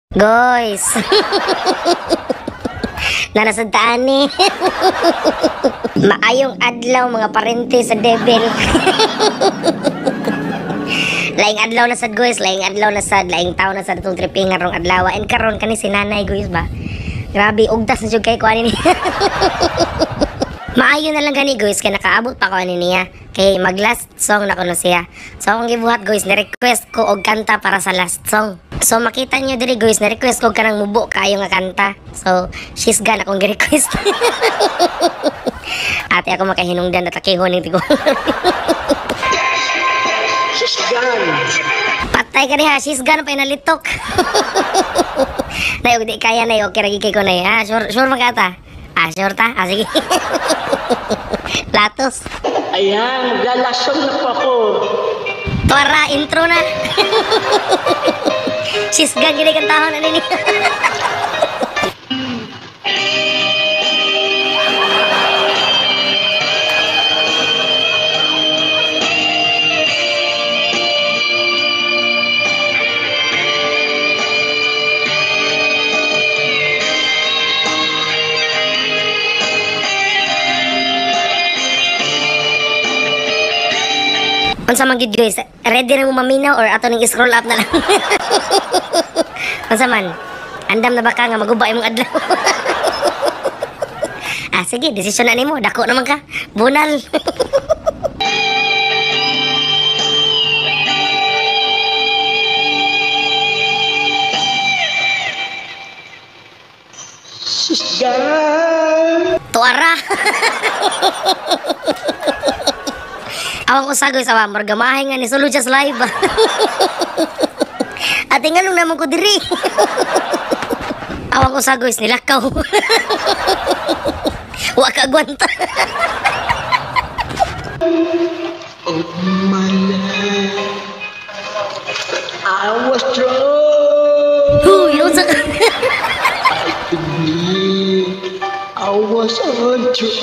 Guys. Nanasagtaan ni. Maayong adlaw mga parente sa devil. Laing adlaw na sad guys, laing adlaw na sad, laing taon na sad itong tripping rong adlaw. And karon kani si nanay guys ba? Grabe, ugdas na jud kay ko ani. Maayo na lang gani guys, kay nakaabot pa ko ani niya. Kay mag last song na kuno siya. So akong gibuhat guys, ni-request ko og kanta para sa last song. So makita nyo diri guys, na-request ko kanang mubo kayo nga kanta. So she's gone akong gi-request. Ate ako makahinungdan at akihon ng tigo. She's gone. Patay ka niya, she's gone pa inalitok. Nay, di kaya na okay ragi kay ko na ha. Sure magkata. Sure ta? Sige. Latos. Ayan, galasong na po ako. Tara, intro na. She's gone, gini kantahon na nini. Unsa man gid guys, ready na mo maminaw or ato ning scroll up na lang. Unsa man? Andam na ba ka nga maguba imong adlaw? Sige, desisyon na nimo, dako naman ka. Bunal. She's gone. Tuara. Awang usagoy sa margamahay nga ni sulod siya sa live. Ate nga nung naman ko diri. Awang usagoy nilakaw. Wa ka gwanta. Oh my life, I was drunk. Yun sa... To me, I was on drunk.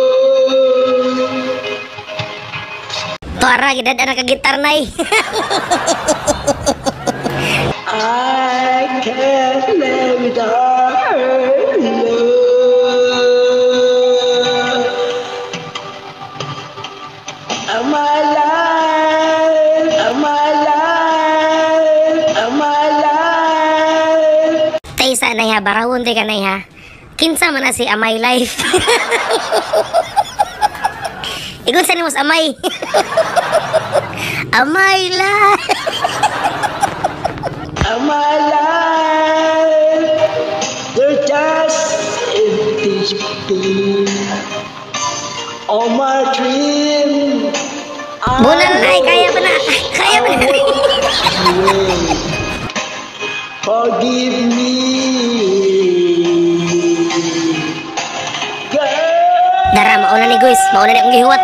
Tuara, gidad na kagitar na eh. I can't live without her love. My life, my life, my life. Taysa na ha, barawon tayo ka na ha. Kinsa man na si Amay Life. Igun sa nimos Amay. Amay Life. My life, they're just empty space. All my dreams, Bulan ay, kaya pa na. Kaya pa na. Forgive me, girl. Dara, mauna ni guys. Mauna ni akong gihuwat.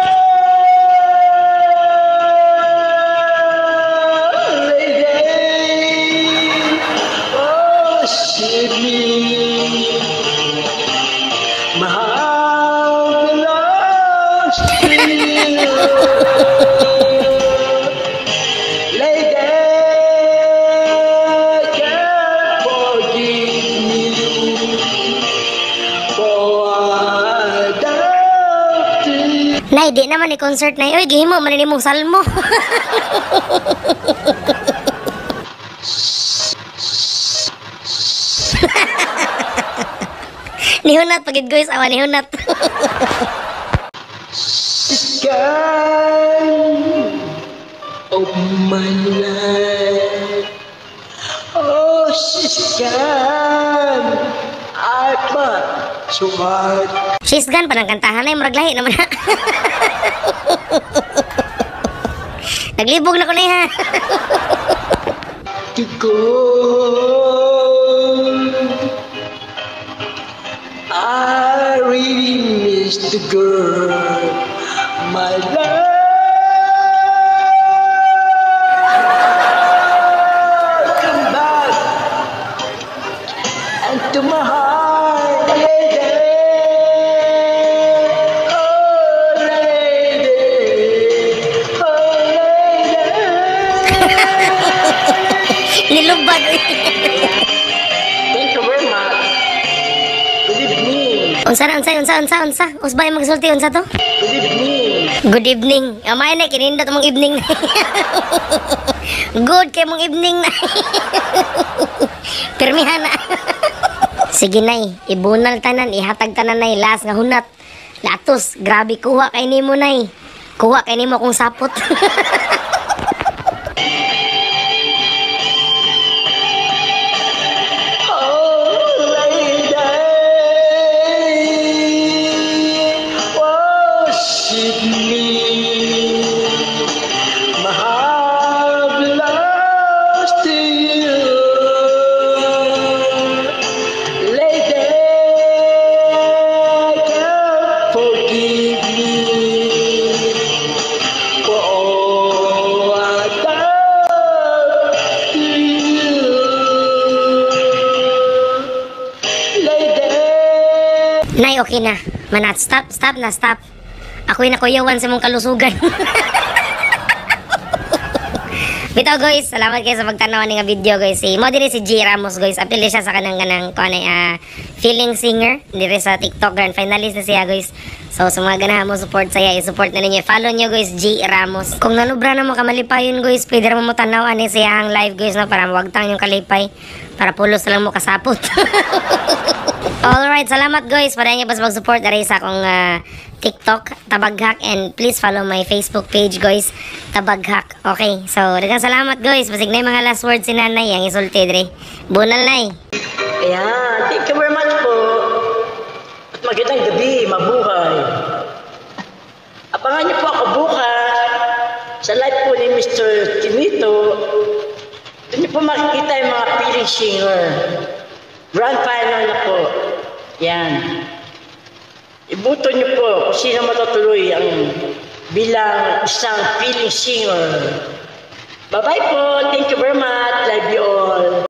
Save me, my heart belongs to you. Lady, can't forgive me for I doubted. Nay, di naman ni concert na yun. Uy, gihimo, maninimong salmo. Nihunat pagid guys, awa nihunat. Sky of my life, oh, she's gone. I fought so hard She's gone pa ng kantahan na yung maraglahi naman ha. Naglibog na ko na ha. to go. I really miss the girl, my love. Come back and to my heart, lady. Oh, lady. Oh, lady. Nilubad. Unsa? Usbay magsulti unsa to? Good evening. Good evening. Amay na kinindot mong evening. Good kay mong evening na. Pirmihan na. Sige nay, ibunal tanan, ihatag tanan nay las nga hunat. Latos, grabe kuha kay nimo nay. Kuha kay nimo kung sapot. Oh, lady, worship me. My heart belongs to you. Lady, can't forgive me for all I've done to you. Lady. Nay, okay na. Manat, stop. Ako'y nakuyawan sa mong kalusugan. Bitaw guys, salamat kayo sa pagtanaw ni nga video guys. Mo diri si G Ramos guys. Apili siya sa kanang feeling singer diri sa TikTok grand finalist na siya guys. So sa mga ganahan mo support saya, i-support na ninyo. Follow nyo guys G Ramos. Kung nanubra na mo kamalipayon guys, pwede ra mo tanaw ani siya ang live guys no para mawagtang yung kalipay para pulos lang mo kasapot. Alright, salamat guys. Para niyo bas mag-support diri sa akong TikTok, Tabaghak, and please follow my Facebook page guys, Tabaghak. Okay, so daghang salamat guys. Basig na yung mga last words si nanay, ang isulti diri. Bunal nay. Ayan, thank you very much po. At magandang gabi, mabuhay. Abangan niyo po ako bukas sa live po ni Mr. Tinito. Doon niyo po makikita yung mga feeling singer. Grand final na po. Yan. Ibuto niyo po kung sino matutuloy ang bilang isang feeling singer. Bye-bye po. Thank you very much. Love you all.